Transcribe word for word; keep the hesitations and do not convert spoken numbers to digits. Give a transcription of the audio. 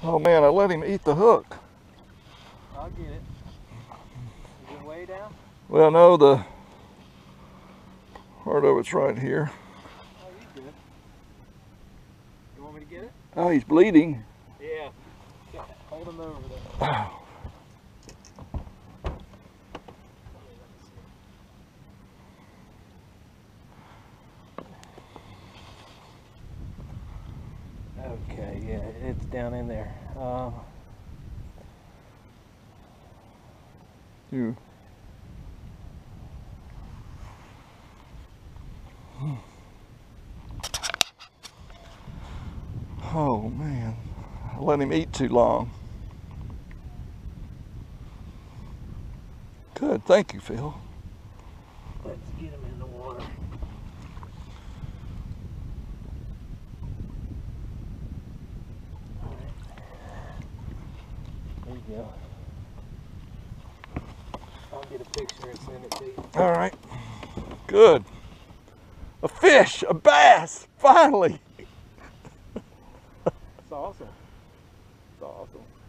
Oh man, I let him eat the hook. I'll get it. Is it way down? Well, no, the part of it's right here. Oh, he's good. You want me to get it? Oh, he's bleeding. Yeah. Hold him over there. Okay, yeah, it's down in there. Um, You. Oh man, I let him eat too long. Good, thank you, Phil. let's get him in the water. All right. There you go. I'll get a picture and send it to you. All right, good. A fish, a bass, finally. It's awesome. It's awesome.